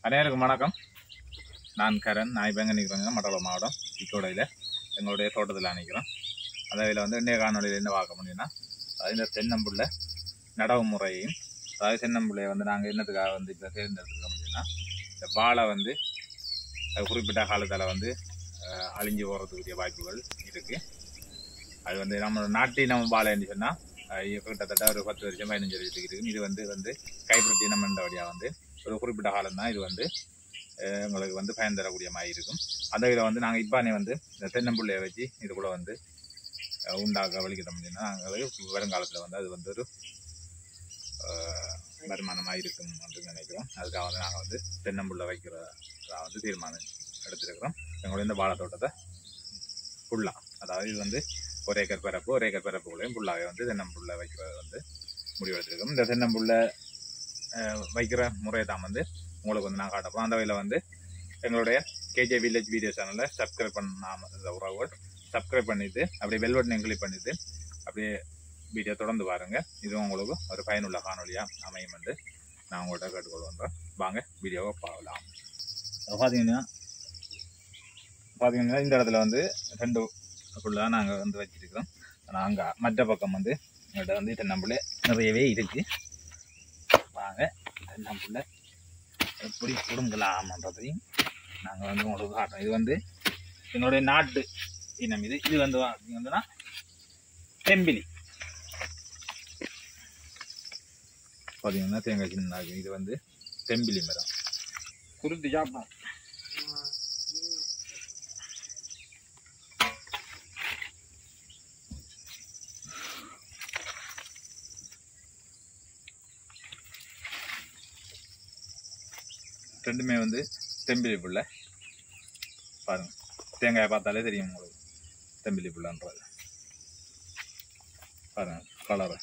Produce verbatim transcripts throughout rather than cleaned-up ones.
அனைவருக்கும் வணக்கம். நான் கரண். நான் இப்போ எங்கே நிற்கிறேங்க, மட்டக்களப்பு மாவட்டம் இக்கோடையில் எங்களுடைய தோட்டத்தில் நிற்கிறோம். அதில் வந்து இன்றைய காணொலியில் என்ன பார்க்க முடியும்னா, அது இந்த தென்னம்புள்ள நடவு முறையையும், அதாவது தென்னம்புள்ளையை வந்து நாங்கள் என்னத்துக்காக வந்து இப்போ தேர்ந்தெடுத்துக்க முடியும்னா, இந்த வாழை வந்து குறிப்பிட்ட காலத்தில் வந்து அழிஞ்சு போகிறதுக்குரிய வாய்ப்புகள் இருக்குது. அது வந்து நம்ம நாட்டினம் வாழைன்னு சொன்னால் கிட்டத்தட்ட ஒரு பத்து வருஷம் பதினஞ்சு வருஷத்துக்கு இருக்குது. இது வந்து வந்து கைப்பற்றி நம்ம வழியாக வந்து ஒரு குறிப்பிட்ட காலம் தான் இது வந்து எங்களுக்கு வந்து பயன் தரக்கூடிய மாதிரி இருக்கும். அந்த இதில் வந்து நாங்கள் இப்பானே வந்து இந்த தென்னம்புள்ளையை வச்சு இதுக்குள்ளே வந்து உண்டாக்க வலிக்கிற முடியும்னா நாங்களுக்கு வருங்காலத்தில் வந்து அது வந்து ஒரு வருமானமாக இருக்கும் அப்படின்னு நினைக்கிறோம். அதுக்காக வந்து நாங்கள் வந்து தென்னம்புள்ளை வைக்கிறதா வந்து தீர்மானம் எடுத்துருக்கிறோம். எங்களுடைய இந்த வாழை தோட்டத்தை ஃபுல்லாக, அதாவது இது வந்து ஒரு ஏக்கர் பரப்பு ஒரு ஏக்கர் பரப்புகளையும் ஃபுல்லாகவே வந்து தென்னம்புள்ளை வைக்கிறத வந்து முடிவெடுத்திருக்கோம். இந்த தென்னம்புள்ளை வைக்கிற முறையை தான் வந்து உங்களுக்கு வந்து நான் காட்டப்போம். அந்த வகையில் வந்து எங்களுடைய கேஜே வில்லேஜ் வீடியோ சேனலை சப்ஸ்கிரைப் பண்ணாமல் உறவுகள் சப்ஸ்கிரைப் பண்ணிவிட்டு அப்படியே பெல் பட்டனை கிளிக் பண்ணிவிட்டு அப்படியே வீடியோ தொடர்ந்து பாருங்கள். இதுவும் உங்களுக்கு ஒரு பயனுள்ள காணொலியாக அமையும் என்று நான் உங்கள்கிட்ட கேட்டுக்கொள்வேன். வாங்க வீடியோவை பார்க்கலாம். பார்த்தீங்கன்னா பார்த்தீங்கன்னா இந்த இடத்துல வந்து ரெண்டு ஃபுல்லாக நாங்கள் வந்து வச்சிருக்கிறோம். ஆனால் அங்கே மற்ற பக்கம் வந்து எங்கள்கிட்ட வந்து தென்னம்புள்ளை நிறையவே இருக்குது. வாங்க தென்னம்புள்ளை எப்படி கொடுங்கலாம்ன்றதையும் நாங்கள் வந்து உங்களுக்கு காட்டுறோம். இது வந்து என்னுடைய நாட்டு இனம். இது இது வந்து வந்துன்னா தெம்பிலி பார்த்தீங்கன்னா தேங்காய் சின்ன. இது வந்து தெம்பிலி மரம். குருத்தி சாப்பிடும். ரெண்டுமே வந்து தெம்பிலி புல்லை பாருங்க. தேங்காயை பார்த்தாலே தெரியும் உங்களுக்கு தெம்பிலி புல்லைன்றது. பாருங்க கலரு.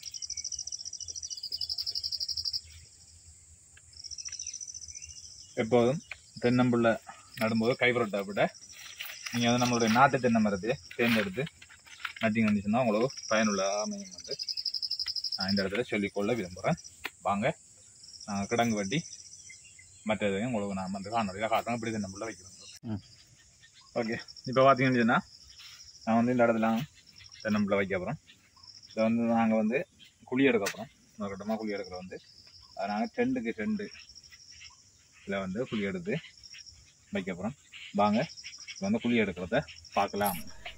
எப்போதும் தென்னம்புள்ளை நடும்போது கைப்புரட்டை விட நீங்கள் வந்து நம்மளுடைய நாட்டு தென்னை மரத்தையே தேர்ந்தெடுத்து நட்டிங் வந்துச்சுன்னா உங்களுக்கு பயனுள்ள அமையும் வந்து நான் இந்த இடத்துல சொல்லிக்கொள்ள விரும்புகிறேன். வாங்க நாங்கள் கிடங்கு வட்டி மற்றதையும் உங்களுக்கு நான் வந்து காணொலியாக காட்டுறோம். இப்படி தென்னம்புள்ளை வைக்கிறோம். ஓகே, இப்போ பார்த்தீங்கன்னு சொன்னால் நான் வந்து இந்த இடத்துல தென்னம்புள்ளை வைக்க அப்புறம் இதை வந்து நாங்கள் வந்து குழி எடுக்க அப்புறம் ஒரு கட்டமாக குழி எடுக்கிற வந்து அதை நாங்கள் ரெண்டுக்கு ரெண்டு இதில் வந்து குழி எடுத்து வைக்க அப்புறம் வாங்க இப்போ வந்து குழி எடுக்கிறத பார்க்கலாம்.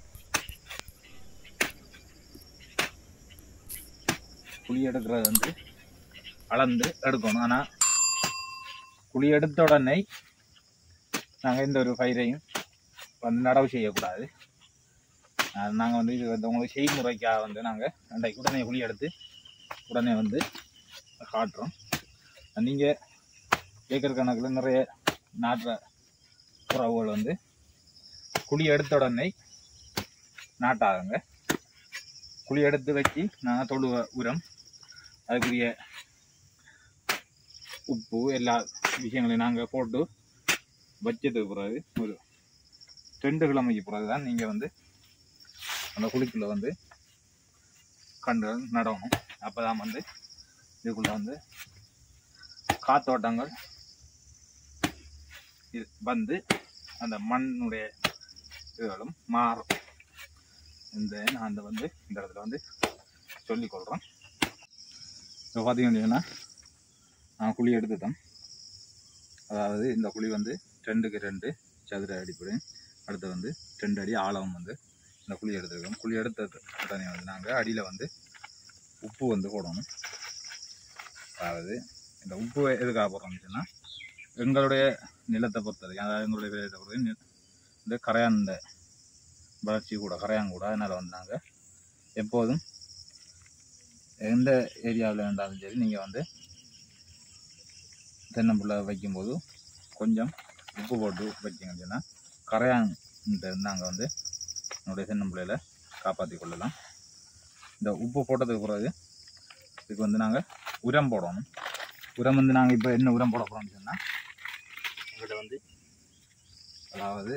குழி எடுக்கிறது வந்து அளந்து எடுக்கணும். ஆனால் குழி எடுத்த உடனே நாங்கள் இந்த ஒரு பயிரையும் வந்து நடவு செய்யக்கூடாது. நாங்கள் வந்து இது வந்து உங்களுக்கு செய்முறைக்காக வந்து நாங்கள் ரெண்டைக்கு உடனே குழி எடுத்து உடனே வந்து காட்டுறோம். நீங்கள் ஏக்கர் கணக்கில் நிறைய நாட்டுற உறவுகள் வந்து குழி எடுத்த உடனே நாட்டாகுங்க. குழி எடுத்து வச்சு நாங்கள் தொழுவ உரம், அதுக்குரிய உப்பு, எல்லா விஷயங்களையும் நாங்கள் போட்டு வச்சதுக்கு பிறகு ஒரு ரெண்டு கிழமைக்கு பிறகு தான் நீங்கள் வந்து அந்த குழிக்குள்ளே வந்து கண்டுகள் நடணும். அப்போ தான் வந்து இதுக்குள்ளே வந்து காத்தோட்டங்கள் வந்து அந்த மண்ணுடைய இதுகளும் மாறும். இந்த நான் அந்த வந்து இந்த இடத்துல வந்து சொல்லிக்கொள்கிறேன். இப்போ பார்த்தீங்கன்னா நான் குழி எடுத்துட்டேன். அதாவது இந்த குழி வந்து ரெண்டுக்கு ரெண்டு சதுர அடிப்படை, அடுத்து வந்து ரெண்டு அடி ஆழம் வந்து இந்த குழி எடுத்துருக்கோம். குழி எடுத்த உடனே வந்து நாங்கள் அடியில் வந்து உப்பு வந்து போடணும். அதாவது இந்த உப்பு எதுக்காக போடுறோம்னு சொன்னால் எங்களுடைய நிலத்தை பொறுத்தவரைக்கும், அதாவது எங்களுடைய விளையத்தை பொறுத்தவரைக்கும் இந்த கரையான் இந்த வளர்ச்சி கூட கரையான் கூட. அதனால் வந்து நாங்கள் எப்போதும் எந்த ஏரியாவில் இருந்தாலும் சரி நீங்கள் வந்து தென்னம்புள்ளை வைக்கும்போது கொஞ்சம் உப்பு போட்டு வைக்கிங்கன்னு சொன்னால் கரையான் நாங்கள் வந்து என்னுடைய தென்னம்புள்ளையில் காப்பாற்றி கொள்ளலாம். இந்த உப்பு போட்டதுக்கு பிறகு இதுக்கு வந்து நாங்கள் உரம் போடணும். உரம் வந்து நாங்கள் இப்போ என்ன உரம் போட போகிறோம்னு சொன்னால் எங்கள்கிட்ட வந்து அதாவது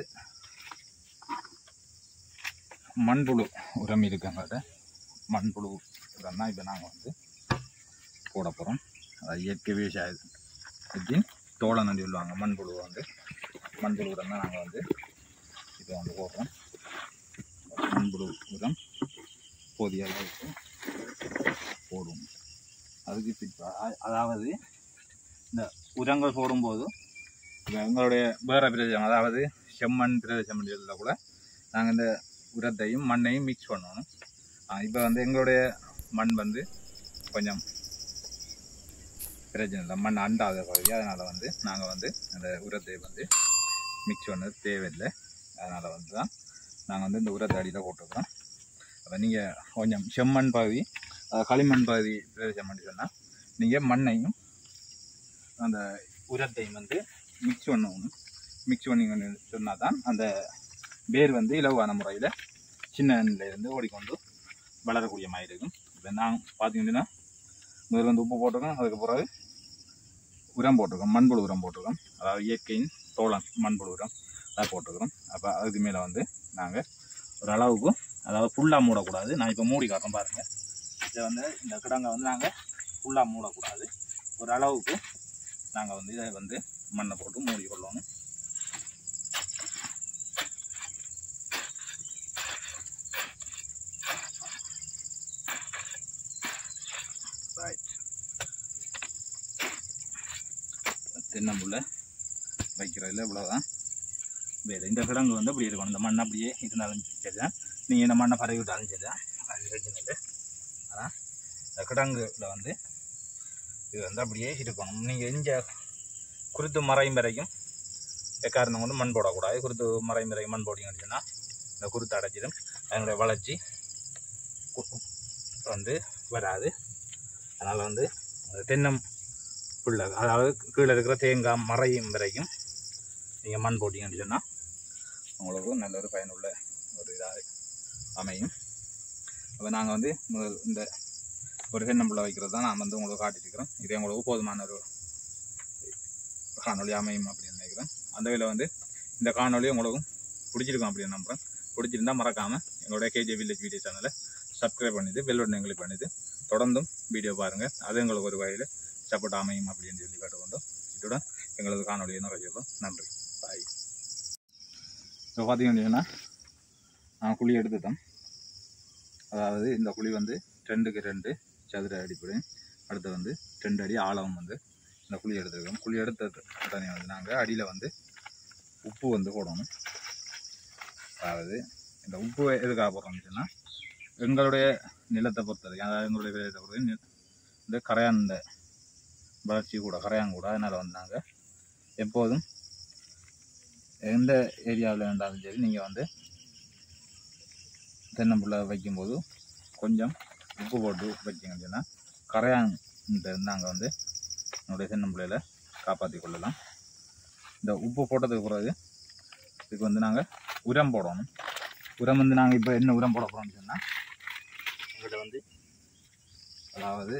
மண்புழு உரம் இருக்குது. எங்கள்கிட்ட மண்புழு உரம் தான் இப்போ நாங்கள் வந்து போட போகிறோம். அதாவது இயற்கை விவசாயத்தின் தோளன்னு சொல்லுவாங்க. மண்புழு வந்து மண்புழு உரம் தான் நாங்கள் வந்து இதை வந்து போடுறோம். மண்புழு உரம் போதிய அளவுக்கு போடுவோம். அதுக்கு பிற்பா அதாவது இந்த உரங்கள் போடும்போது எங்களுடைய வேற பிரதேசம், அதாவது செம்மண் பிரதேசம் இதில் கூட நாங்கள் இந்த உரத்தையும் மண்ணையும் மிக்ஸ் பண்ணணும். இப்போ வந்து எங்களுடைய மண் வந்து கொஞ்சம் பிரச்சனை இல்லை, மண் அண்டாத பகுதி. அதனால் வந்து நாங்கள் வந்து அந்த உரத்தை வந்து மிக்ஸ் பண்ணது தேவையில்லை. அதனால் வந்து தான் நாங்கள் வந்து இந்த உரத்தை அடியில் போட்டுக்கிறோம். அப்போ நீங்கள் கொஞ்சம் செம்மண் பகுதி, களிமண் பகுதி பிரதேசம் பண்ணி சொன்னால் நீங்கள் மண்ணையும் அந்த உரத்தையும் வந்து மிக்ஸ் பண்ணணும். மிக்ஸ் பண்ணிங்கன்னு சொன்னால் தான் அந்த வேர் வந்து இலவான முறையில் சின்ன நிலையிலேருந்து ஓடிக்கொண்டு வளரக்கூடிய மாதிரி இருக்கும். இப்போ நான் பார்த்தீங்கன்னா முதல்ல வந்து உப்பு போட்டிருக்கோம், அதுக்கு பிறகு உரம் போட்டிருக்கோம், மண்புழு உரம் போட்டிருக்கோம். அதாவது இயற்கையின் தோளம் மண்புழு உரம் அதை போட்டிருக்கிறோம். அப்போ அதுக்கு மேலே வந்து நாங்கள் ஒரு அளவுக்கு, அதாவது ஃபுல்லாக மூடக்கூடாது. நான் இப்போ மூடி காட்டுறேன் பாருங்கள். இதை வந்து இந்த கிடங்கை வந்து நாங்கள் ஃபுல்லாக மூடக்கூடாது. ஒரு அளவுக்கு நாங்கள் வந்து இதை வந்து மண்ணை போட்டு மூடி கொள்ளணும். ரைட். தென்னம்புள்ள வைக்கிறதுல இவ்வளோதான் வேறு. இந்த கிடங்கு வந்து அப்படி இருக்கணும். இந்த மண் அப்படியே இருந்தாலும் சரி தான், நீங்கள் இந்த மண்ணை பரவி விட்டாலும் சரி தான், அது பிரச்சனை இல்லை. ஆனால் இந்த கிடங்குல வந்து இது வந்து அப்படியே இருக்கணும். நீங்கள் இங்கே குருத்து மறையும் வரைக்கும் எக்காரணம் வந்து மண் போடக்கூடாது. குருத்து மறையும் வரைக்கும் மண் போட்டிங்கன்னு சொன்னால் இந்த குருத்து அடைச்சிடும், அதனுடைய வளர்ச்சி வந்து வராது. அதனால் வந்து தென்னம் புள்ள, அதாவது கீழே இருக்கிற தேங்காய் மறையும் வரைக்கும் நீங்கள் மண் போட்டிங்கன்னு சொன்னால் உங்களுக்கு நல்ல ஒரு பயனுள்ள ஒரு இதாக அமையும். அப்போ நாங்கள் வந்து முதல் இந்த ஒரு தென்னம்புள்ள வைக்கிறது தான் நான் வந்து உங்களுக்கு காட்டிட்டுருக்கிறேன். இதே உங்களுக்கு போதுமான ஒரு காணொலி அமையும் அப்படின்னு நினைக்கிறேன். அந்த வகையில் வந்து இந்த காணொலி உங்களுக்கு பிடிச்சிருக்கும் அப்படின்னு நம்புகிறேன். பிடிச்சிருந்தா மறக்காமல் எங்களுடைய கேஜே வில்லேஜ் வீடியோ சேனலை சப்ஸ்கிரைப் பண்ணிவிட்டு பெல் பட்டனை கிளிக் பண்ணிவிட்டு தொடர்ந்தும் வீடியோ பாருங்கள். அது எங்களுக்கு ஒரு வகையில் சப்போர்ட் அமையும் அப்படின்னு சொல்லி கேட்டுக்கொண்டோம். இதுடன் எங்களது காணொலியை நிறைவேறும். நன்றி, பாய். இப்போ பார்த்தீங்கன்னு சொன்னால் நான் குழி எடுத்துட்டேன். அதாவது இந்த குழி வந்து ரெண்டுக்கு ரெண்டு சதுர அடிப்படை, அடுத்து வந்து ரெண்டு அடி ஆழம் வந்து இந்த குழி எடுத்துருக்கோம். குழி எடுத்த உடனே வந்து நாங்கள் அடியில் வந்து உப்பு வந்து போடணும். அதாவது இந்த உப்பு எதுக்காக போடுறோம்னு சொன்னால் எங்களுடைய நிலத்தை பொறுத்தவரைக்கும், அதாவது எங்களுடைய விளையத்தை பொறுத்தவரைக்கும் இந்த கரையான் இந்த வளர்ச்சி கூட கரையான் கூட. அதனால் வந்து நாங்கள் எப்போதும் எந்த ஏரியாவில் இருந்தாலும் சரி நீங்கள் வந்து தென்னம்புள்ள வைக்கும்போது கொஞ்சம் உப்பு போட்டு வச்சிங்கன்னு சொன்னால் கரையான் நாங்கள் வந்து என்னுடைய தென்னம்புள்ளையில் காப்பாற்றி கொள்ளலாம். இந்த உப்பு போட்டதுக்கு பிறகு இதுக்கு வந்து நாங்கள் உரம் போடணும். உரம் வந்து நாங்கள் இப்போ என்ன உரம் போட போகிறோம்னு சொன்னால் எங்கள்கிட்ட வந்து அதாவது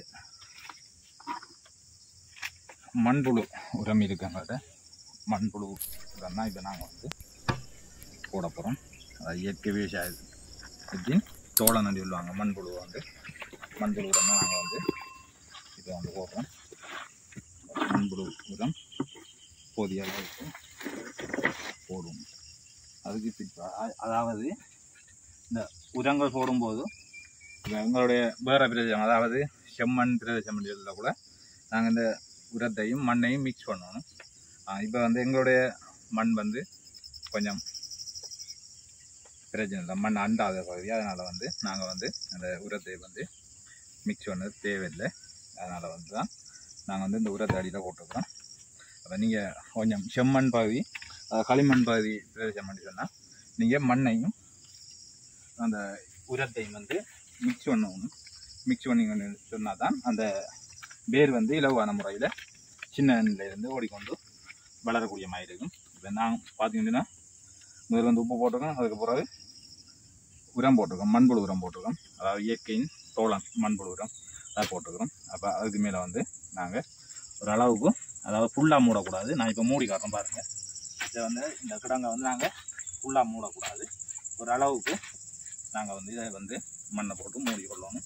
மண்புழு உரம் இருக்குது. எங்கள்கிட்ட மண்புழு உரம் தான் இப்போ நாங்கள் வந்து போட போகிறோம். அதாவது இயற்கை விவசாயத்தின் தோளன்னு சொல்லுவாங்க. மண்புழு வந்து மண்புழு உரம் தான் நாங்கள் வந்து இதை வந்து போடுறோம். மண்புழு உரம் போதிய அளவுக்கு போடுவோம். அதுக்கு பிற்பா அதாவது இந்த உரங்கள் போடும்போது எங்களுடைய வேற பிரதேசம், அதாவது செம்மண் பிரதேசம் இதில் கூட நாங்கள் இந்த உரத்தையும் மண்ணையும் மிக்ஸ் பண்ணணும். இப்போ வந்து எங்களுடைய மண் வந்து கொஞ்சம் பிரச்சனை இல்லை, மண் அண்டாத பகுதி. அதனால் வந்து நாங்கள் வந்து அந்த உரத்தை வந்து மிக்ஸ் பண்ணது தேவையில்லை. அதனால் வந்து தான் நாங்கள் வந்து இந்த உரத்தை அடியில் போட்டுக்கிறோம். அப்போ நீங்கள் கொஞ்சம் செம்மண் பகுதி, களிமண் பகுதி பிரதேசம் பண்ணி சொன்னால் நீங்கள் மண்ணையும் அந்த உரத்தையும் வந்து மிக்ஸ் பண்ணணும். மிக்ஸ் பண்ணிங்கன்னு சொன்னால் தான் அந்த வேர் வந்து இலவான முறையில் சின்ன நிலையிலேருந்து ஓடிக்கொண்டு வளரக்கூடிய மாதிரி இருக்கும். இப்போ நான் பார்த்தீங்கன்னா முதல்ல வந்து உப்பு போட்டிருக்கோம், அதுக்கு பிறகு உரம் போட்டிருக்கோம், மண்புழு உரம் போட்டிருக்கோம். அதாவது இயற்கையின் தோளம் மண்புழு உரம் அதை போட்டிருக்கிறோம். அப்போ அதுக்கு மேலே வந்து நாங்கள் ஒரு அளவுக்கு, அதாவது ஃபுல்லாக மூடக்கூடாது. நான் இப்போ மூடி காட்டுறேன் பாருங்கள். இதை வந்து இந்த கிடங்கை வந்து நாங்கள் ஃபுல்லாக மூடக்கூடாது. ஒரு அளவுக்கு நாங்கள் வந்து இதை வந்து மண்ணை போட்டு மூடி கொள்ளணும்.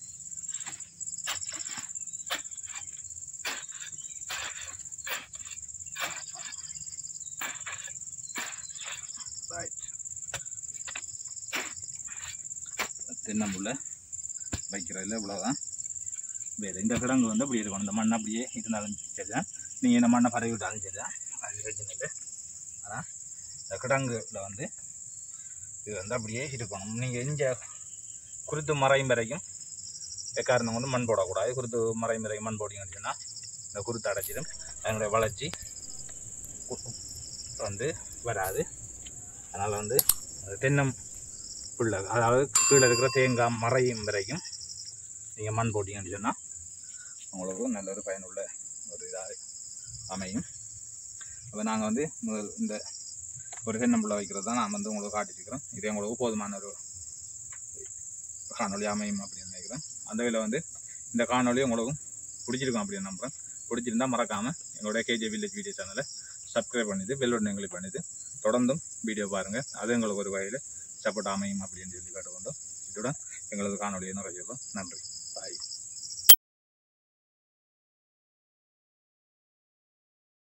தென்னம்புள்ள வைக்கிறதுல இவ்வளோதான் வேறு. இந்த கிடங்கு வந்து அப்படி இருக்கணும். இந்த மண் அப்படியே இருந்தாலும் சரிதான், நீங்கள் இந்த மண்ணை பரவி விட்டாலும் சரிதான், அது பிரச்சனை. ஆனால் இந்த கிடங்குல வந்து இது வந்து அப்படியே இருக்கணும். நீங்கள் இங்கே குருத்து மறையும் வரைக்கும் எக்காரணம் வந்து மண் போடக்கூடாது. குருத்து மறையும் வரைக்கும் மண் போட்டிங்கன்னு சொன்னால் இந்த குருத்து அடைச்சிடும், அதனுடைய வளர்ச்சி வந்து வராது. அதனால் வந்து தென்னம் புள்ள, அதாவது கீழே இருக்கிற தேங்காய் மறையும் வரைக்கும் நீங்கள் மண் போட்டிங்கன்னு சொன்னால் உங்களுக்கு நல்ல ஒரு பயனுள்ள ஒரு இதாக அமையும். அப்போ நாங்கள் வந்து முதல் இந்த ஒரு தென்னம்புள்ள வைக்கிறது தான் நான் வந்து உங்களுக்கு காட்டிட்டுருக்கிறேன். இதே உங்களுக்கு போதுமான ஒரு காணொலி அமையும் அப்படின்னு நினைக்கிறேன். அந்த வகையில் வந்து இந்த காணொலி உங்களுக்கு பிடிச்சிருக்கும் அப்படின்னு நம்புகிறேன். பிடிச்சிருந்தா மறக்காமல் எங்களுடைய கேஜே வில்லேஜ் வீடியோ சேனலை சப்ஸ்கிரைப் பண்ணிவிட்டு பெல் பட்டன் எங்களுக்கு பண்ணிவிட்டு தொடர்ந்தும் வீடியோ பாருங்கள். அது எங்களுக்கு ஒரு வகையில் சப்போர்ட் அமையும் அப்படின்னு சொல்லி கேட்டுக்கொண்டோம். இத்துடன் எங்களது காணொலியை நிறைவேறும். நன்றி.